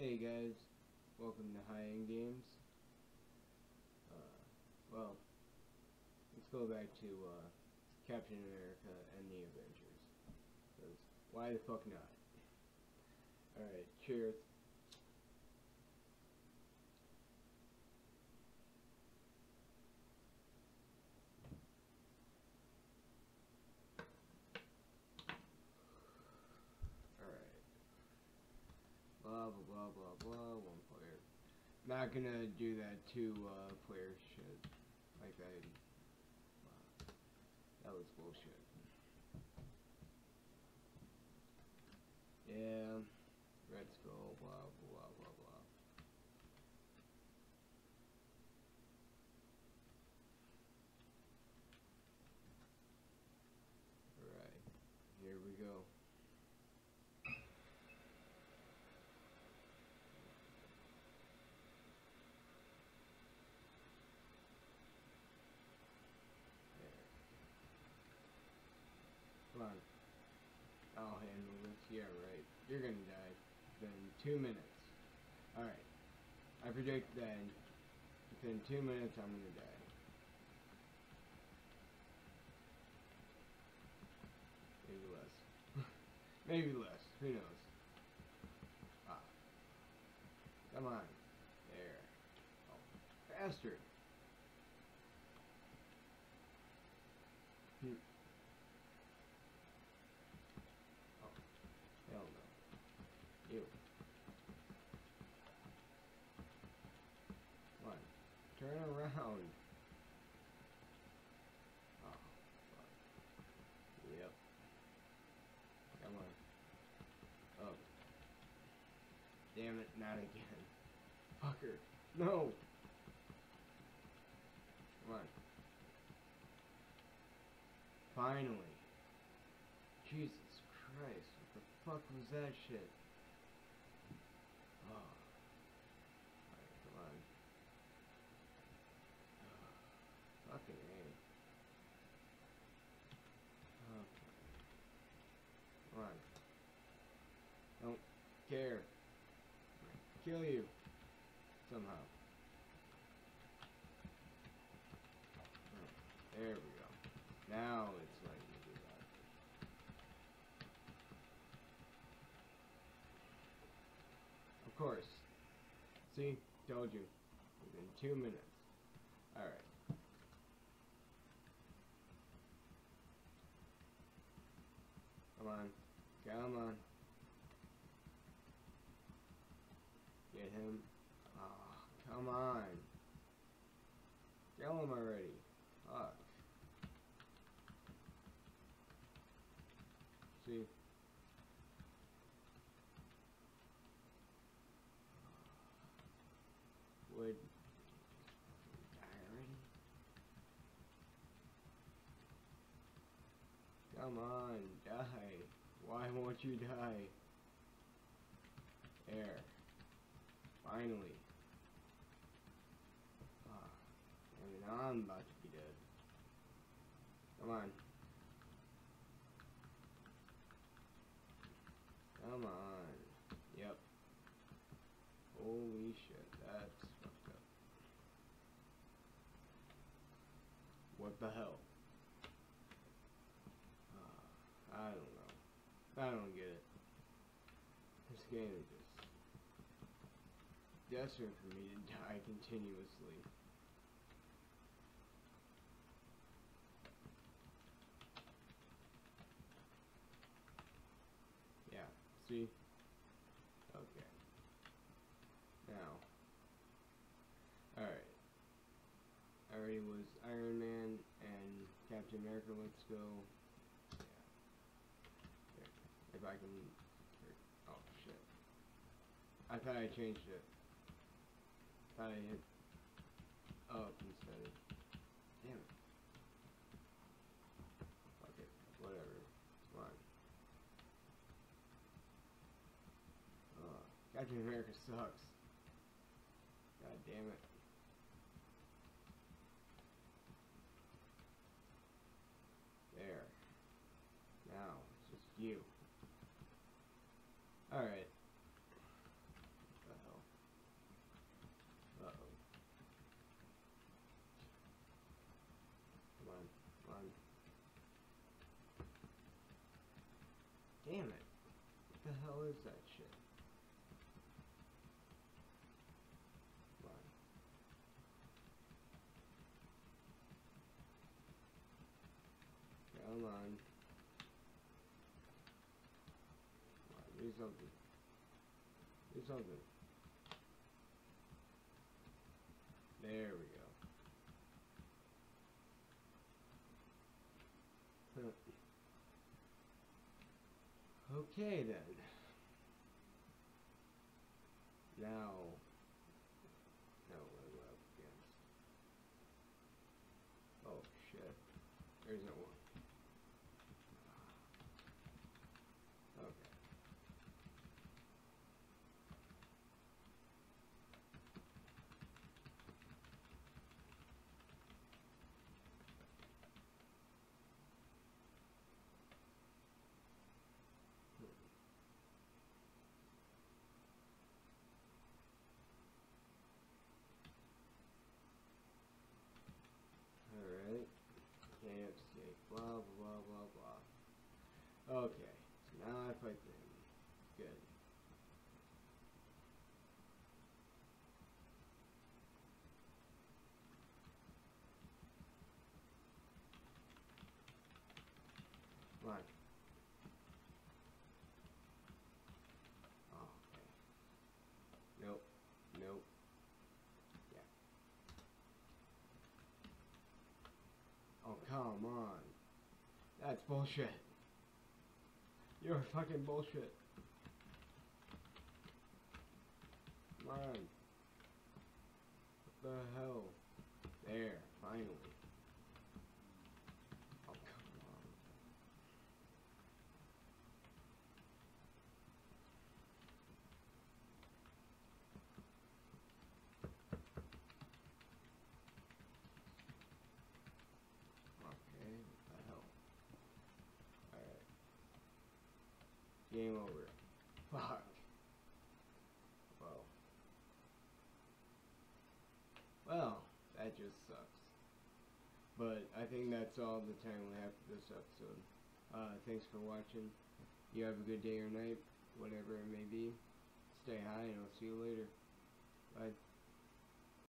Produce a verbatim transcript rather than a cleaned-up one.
Hey guys, welcome to High End Games. Uh, well, let's go back to uh, Captain America and the Avengers. Because why the fuck not? Alright, cheers. Alright. Blah blah blah blah blah, one player. Not gonna do that two uh, player shit. Like I. Uh, that was bullshit. Yeah, Red Skull, blah blah blah blah. Alright, here we go. Come on. I'll handle this. Yeah, right. You're gonna die within two minutes. Alright. I predict that within two minutes I'm gonna die. Maybe less. Maybe less. Who knows? Ah. Come on. There. Oh. Faster. Hmm. Oh. Hell no. Ew. Come on. Turn around. Oh. Fuck. Yep. Come on. Oh. Damn it, not again. Fucker. No! Come on. Finally. Jesus Christ. What the fuck was that shit? Oh. Alright, come on. Oh. Fucking A. Okay. Come on. Don't care. Kill you. Somehow. There we go. Now it's letting me do that. Of course. See? Told you. Within two minutes. Alright. Come on. Come on. Get him. Oh, come on. Kill him already. Fuck. See? Would die already? Come on, die. Why won't you die? There. Finally. Ah, I mean, I'm about to be dead. Come on. Come on. Yep. Holy shit, that's fucked up. What the hell? Uh, I don't know. I don't get it. This game is just desperate for me to die continuously. Yeah, see? Okay. Now. Alright. I already was Iron Man and Captain America. Let's go. Yeah. There. If I can. Oh shit. I thought I changed it. I thought I hit up instead of. Damn it. Fuck it. Whatever. Come on. Oh, Captain America sucks. God damn it. There. Now, it's just you. Alright. What the Damn it. What the hell is that shit? Come on. Come on. Come on, do something. Do something. There we go. Huh. Okay then. Now, now what am I up against? Oh shit. There's no one. Okay. Alright. Can't escape. Blah blah blah blah. Okay. So now I fight them. Good. Come on. Oh, okay. Nope. Nope. Yeah. Oh, come on. That's bullshit. You're fucking bullshit. Come on. What the hell? There, finally. Oh, come on. Okay, what the hell? Alright. Game over. Fuck. Well. Well, that just sucks. But I think that's all the time we have for this episode. Uh, thanks for watching. You have a good day or night, whatever it may be. Stay high and I'll see you later. Bye.